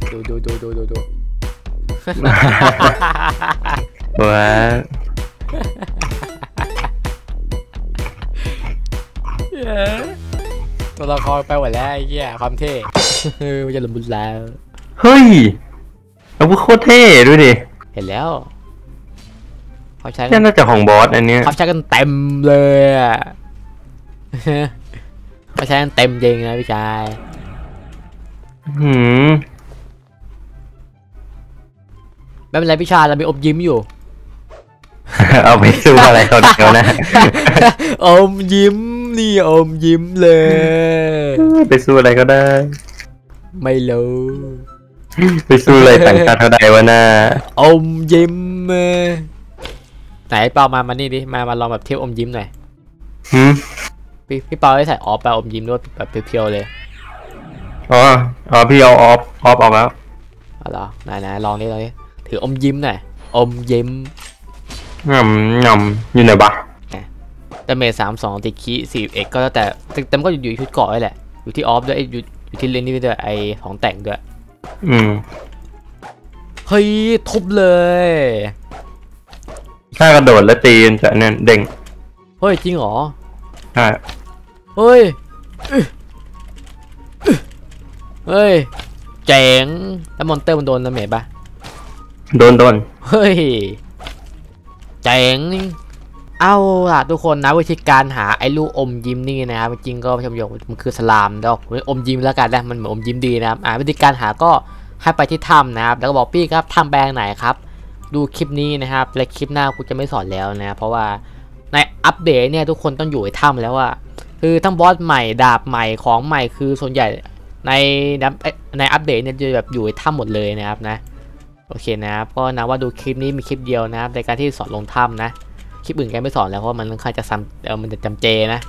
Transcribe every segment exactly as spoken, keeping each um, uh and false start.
ดูดูดูดูดูดูว้าตัวละครไปหมดแล้วไอ้เหี้ยความเท่มันจะหลุดบุญแล้วเฮ้ยอาวุธโคตรเท่ดูดิเห็นแล้วเขาใช้น่าจะของบอสอันเนี้ยเขาใช้กันเต็มเลยอ่ะเขาใช้กันเต็มจริงนะพี่ชายหืมไม่เป็นไรพี่ชายเรามีอมยิ้มอยู่เอาไปสู้อะไรเขาเดียวนะอมยิ้มนี่อมยิ้มเลยไปสู้อะไรก็ได้ไม่รู้ไปสู้อะไรต่างชาติเขาได้วะน่าอมยิ้มไหนเปามามานี่ดิมามาลองแบบเทียบอมยิ้มหน่อยหืมพี่พี่เปาได้ใส่ออฟไปอมยิ้มด้วยแบบเพียวๆเลยอ๋ออ๋อพี่เอาออฟออฟออกแล้วอ๋อเหรอไหนไหนลองนี่ลองนี่ถืออมยิ้มหน่อยอมยิ้มงำงำอยู่ไหนบ้าแต่เมทสามสองติคีสี่เอ็กก็แล้วแต่แต่มันก็อยู่ชุดเกาะนี่แหละอยู่ที่ออฟด้วยอยู่อยู่ที่เลนนี่ด้วยไอของแต่งด้วยอืมเฮ้ยทุบเลยถ้ากระโดดแล้วตีนจะเนี่ยเด้งเฮ้ยจริงเหรอใช่เฮ้ยเฮ้ยเจ๋งแล้วมอนเตอร์มันโดนแล้วเมทปะโดนโดนเฮ้ยเจ๋งเอาล่ะทุกคนนะวิธีการหาไอ้ลูกอมยิ้มนี่นะครับจริงก็ชมยกมันคือสลามดอกอมยิ้มแล้วกันนะมันเหมือนอมยิ้มดีนะครับอ่าวิธีการหาก็ให้ไปที่ถ้ำนะครับแล้วก็บอกพี่ครับถ้ำแบงไหนครับดูคลิปนี้นะครับและคลิปหน้ากูจะไม่สอนแล้วนะเพราะว่าในอัปเดตเนี่ยทุกคนต้องอยู่ในถ้ำแล้วว่าคือทั้งบอสใหม่ดาบใหม่ของใหม่คือส่วนใหญ่ในในอัปเดตเนี่ยจะแบบอยู่ในถ้ำหมดเลยนะครับนะโอเคนะครับก็นะว่าดูคลิปนี้มีคลิปเดียวนะครับในการที่สอนลงถ้ำนะคลิปอื่นแกไม่สอนแล้วเพราะมันค่อนข้างจะซ้ำเออมันจะจำเจนะ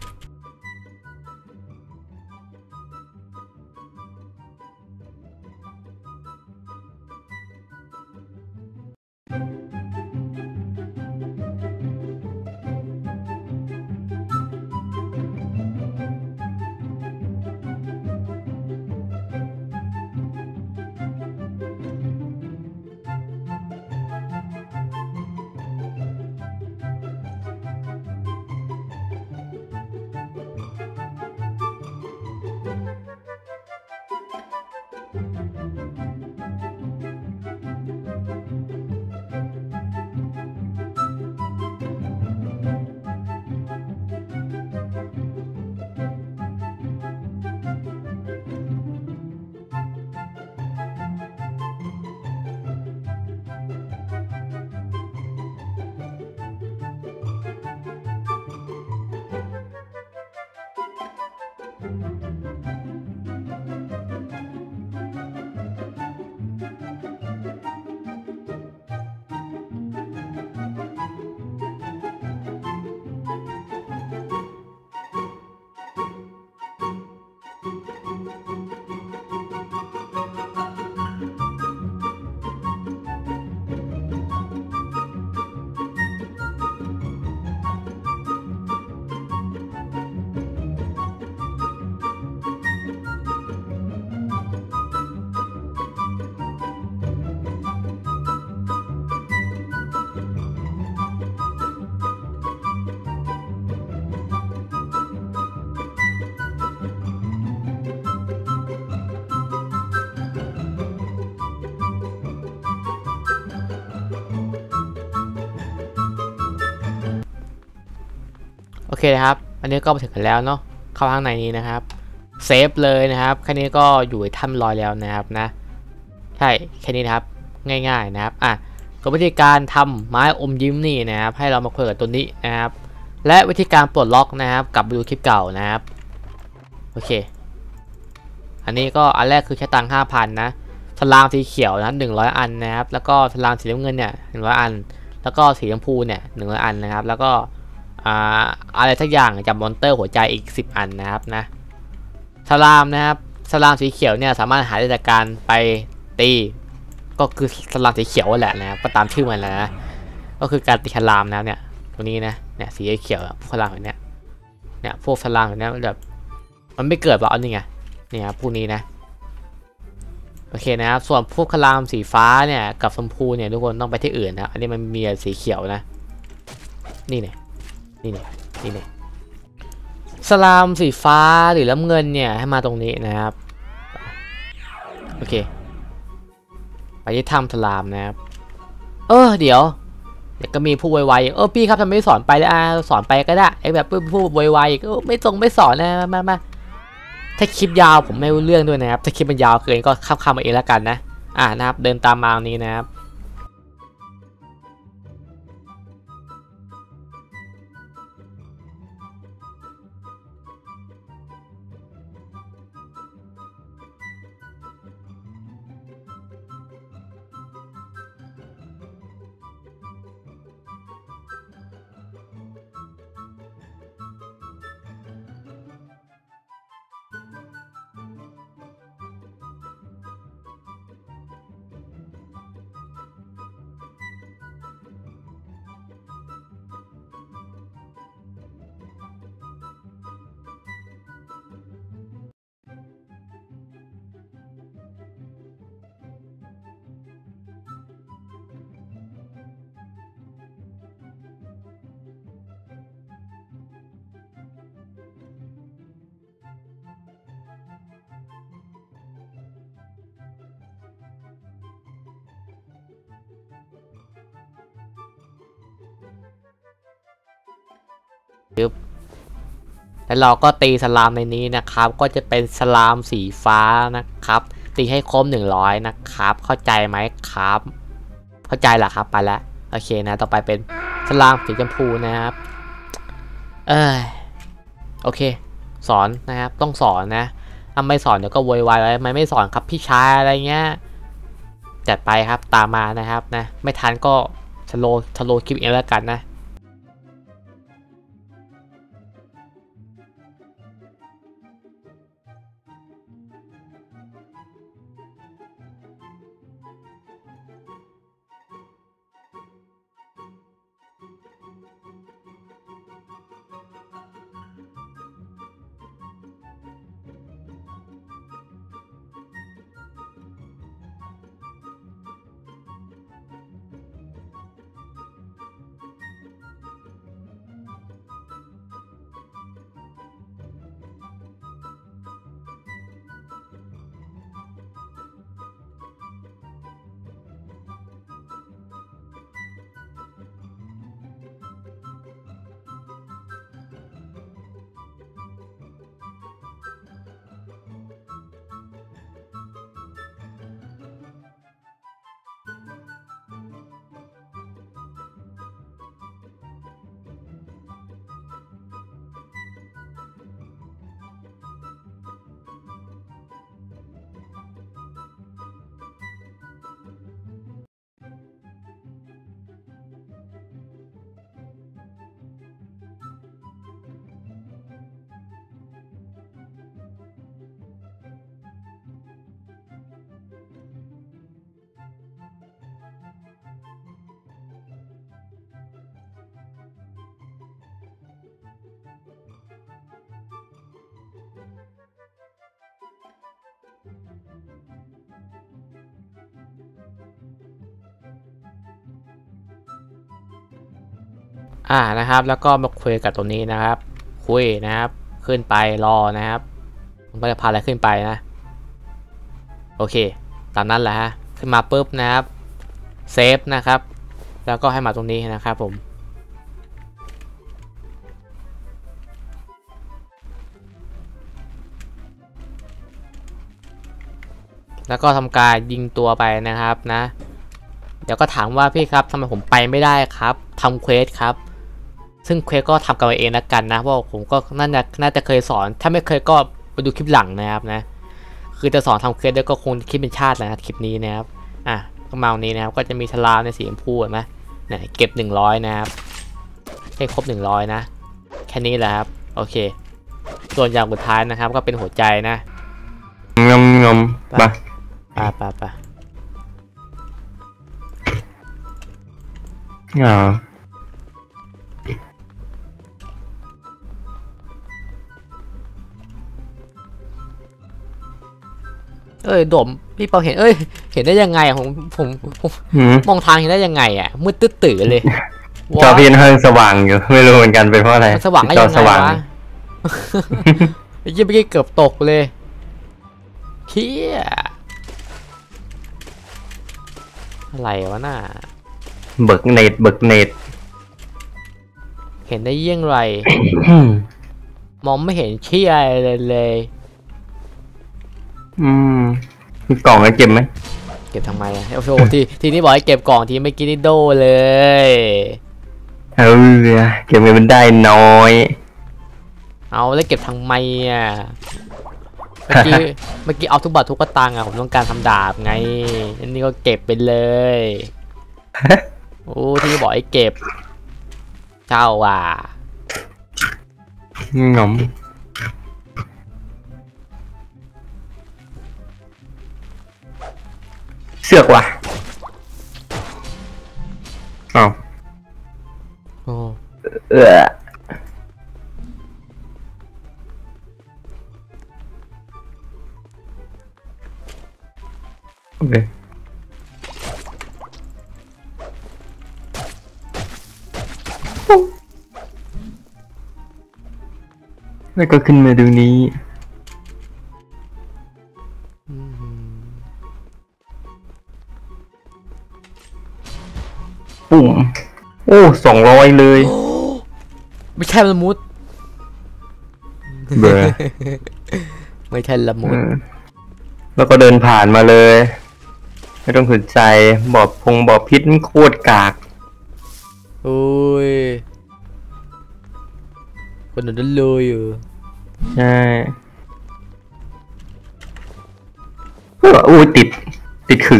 โอเคนะครับอันนี้ก็มาถึงกันแล้วเนาะเข้าข้างในนี้นะครับเซฟเลยนะครับแค่นี้ก็อยู่ในถ้ำลอยแล้วนะครับนะใช่แค่นี้นะครับง่ายๆนะครับอ่ะก็วิธีการทำไม้อมยิ้มนี่นะครับให้เรามาคุยกับตัวนี้นะครับและวิธีการปลดล็อกนะครับกลับไปดูคลิปเก่านะครับโอเคอันนี้ก็อันแรกคือใช้ตังค์ห้าพันนะสลามสีเขียวนะหนึ่งร้อยอันนะครับแล้วก็สลามสีน้ำเงินเนี่ยหนึ่งร้อยอันแล้วก็สีชมพูเนี่ยหนึ่งร้อยอันนะครับแล้วก็อะไรสักอย่างจากมอนเตอร์หัวใจอีกสิบอันนะครับนะสลามนะครับสลามสีเขียวเนี่ยสามารถหาได้จากการไปตีก็คือสลามสีเขียวแหละนะครับก็ตามชื่อมันแล้วนะก็คือการตีสลามนะเนี่ยตรงนี้นะเนี่ยสีเขียวพวกสลามแบบเนี้ยเนี่ยพวกสลามแบบเนี้ยแบบมันไม่เกิดหรอกอันนี้ไงเนี่ยพวกนี้นะโอเคนะครับส่วนพวกคลามสีฟ้าเนี่ยกับชมพูเนี่ยทุกคนต้องไปที่อื่นนะอันนี้มันมีสีเขียวนะนี่เนี่ยนี่เนี่ยนี่เนี่ยสลามสีฟ้าหรือน้ำเงินเนี่ยให้มาตรงนี้นะครับโอเคไปที่ถ้ำสลามนะครับเออเดี๋ยวเดี๋ยวก็มีผู้ไวๆเออพี่ครับทำไมไม่สอนไปเลยอ่ะสอนไปก็ได้ไอ้แบบผู้ไวๆก็ไม่ตรงไม่สอนนะมามาถ้าคลิปยาวผมไม่รู้เรื่องด้วยนะครับถ้าคลิปมันยาวเกินก็ข้ามๆมาเองแล้วกันนะอ่านะครับเดินตามมาตรงนี้นะครับแล้วเราก็ตีสลามในนี้นะครับก็จะเป็นสลามสีฟ้านะครับตีให้ครบหนึ่งร้อยนะครับเข้าใจไหมครับเข้าใจแหละครับไปแล้วโอเคนะต่อไปเป็นสลามสีชมพูนะครับเออโอเคสอนนะครับต้องสอนนะถ้าไม่สอนเดี๋ยวก็โวยวายอะไรไม่ไม่สอนครับพี่ชายอะไรเงี้ยจัดไปครับตามมานะครับนะไม่ทันก็สโลสโลคลิปเองแล้วกันนะอ่านะครับแล้วก็มาคุยกับตัวนี้นะครับคุยนะครับขึ้นไปรอนะครับมันก็จะพาอะไรขึ้นไปนะโอเคตามนั้นแหละฮะขึ้นมาปุ๊บนะครับเซฟนะครับแล้วก็ให้มาตรงนี้นะครับผมแล้วก็ทำการยิงตัวไปนะครับนะเดี๋ยวก็ถามว่าพี่ครับทำไมผมไปไม่ได้ครับทำเควสครับซึ่งเควสก็ทำกันเองแล้วกันนะเพราะผมก็น่าจะน่าจะเคยสอนถ้าไม่เคยก็ไปดูคลิปหลังนะครับนะคือจะสอนทำเควสด้วยก็คงคิดเป็นชาตินะครับคลิปนี้นะครับอ่ะก็มาวันนี้นะครับก็จะมีฉลามในสีชมพูนะเนี่ยเก็บหนึ่งร้อยนะครับให้ครบหนึ่งร้อยนะแค่นี้แหละครับโอเคส่วนอย่างสุดท้ายนะครับก็เป็นหัวใจนะงมงมไปไปไปไปอ่าเอ้ยโดมพี่เปาเห็นเอ้ยเห็นได้ยังไงอะผมผมผมอืมมองทางเห็นได้ยังไงอ่ะมืดตื้อตื่อเลยจอพี่เพิ่งสว่างอยู่ไม่รู้เหมือนกันเป็นเพราะอะไรมันสว่างได้จอยังไงสว่างวะ ไอ้ยี่เมื่อกี้เกือบตกเลยเฮียอะไรวะน่ะเบิกเน็ตเบิกเน็ตเห็นได้เยี่ยงไร มองไม่เห็นเชี่ยอะไรเลยเลยอืมมีกล่องแล้วเก็บไหมเก็บทำไมอ่ะโอ้โหทีทีนี้บอกให้เก็บกล่องทีไม่กินนี่โดเลยเออเก็บเงินมันได้น้อยเอาแล้วเก็บทำไมอ่ะเมื่อกี้เมื่อกี้เอาทุกบาททุกกระตังอ่ะผมต้องการทำดาบไงอันนี้ก็เก็บไปเลยโอ้ที่นี่บอกให้เก็บเจ้าว่ะงอมเสือกว่ะอ้าวโอ้เออโอเคแล้วก็ขึ้นมาดูนี้อืมปุ่มโอ้สองร้อยเลยไม่ใช่ละมุดเบอร์ไม่ใช่ละมุดแล้วก็เดินผ่านมาเลย ไม่ต้องสนใจบอบพงบอบพิษมันโคตรกากโอ้ยคนนั้นเลยอยู่ใช่เอออู้ติด ติดคือ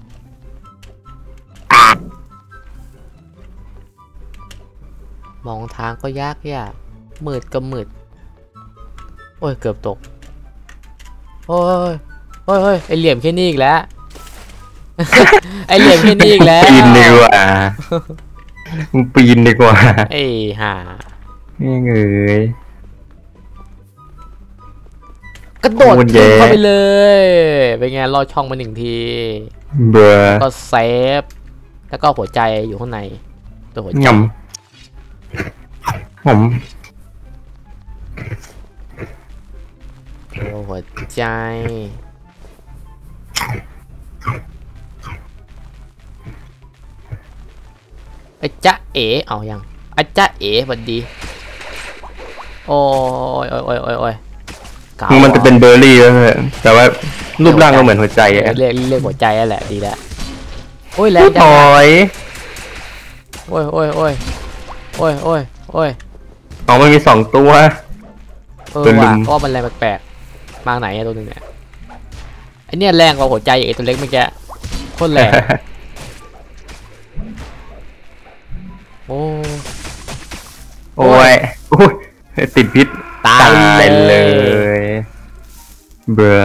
มองทางก็ยากยากมืดก็มืดโอ้ยเกือบตกโอ้ยโอ้ยโอ้ยไอเหลี่ยมแค่นี้อีกแล้ว ไอเหลี่ยมแค่นี้อีกแล้วปีนดีกว่ามึงปีนดีกว่าไอ้ห่านี่เงยกระโดดโคตรแย่เข้าไปเลย เป็นไงลอดช่องมาหนึ่งทีเบื่อก็เซฟ แล้วก็หัวใจอยู่ข้างใน ตัวหัวใจงำผมตัวหัวใจ ไอ้จ๊ะเอ๋เอายังไอ้จ๊ะเอ๋สวัสดี โอ้ยโอ้ยโอ้ยโอ้ยโอ้ยเก่ามันจะเป็นเบอร์รี่แล้วเลยแต่ว่ารูปร่างก็เหมือนหัวใจเรียอะกเรียกเรียกหัวใจนั่นแหละดีแล้วโอ้ยแล้ผู้วจัถงอยโอ้ยโอ้ยโอ้ยโอ้ยโอ้ยโอ้ยอ๋อมันมีสองตัวเออเป็นลุว่ะมเพราะว่ามันแรงแปลกๆมาไหนอะตัวหนึงเนี่ยไอเนี่ยแรงกว่าหัวใจไอตัวเล็กเมื่อกี้โคตรแรง โอ้โอ้ยอุ้ยติดพิษตายเลยเลย เบื่อ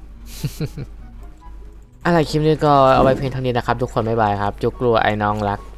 อะไรคลิปนี้ก็เอาไว้เพียงเท่านี้นะครับ ทุกคนบ๊ายบายครับ จุกกลัวไอ้น้องรัก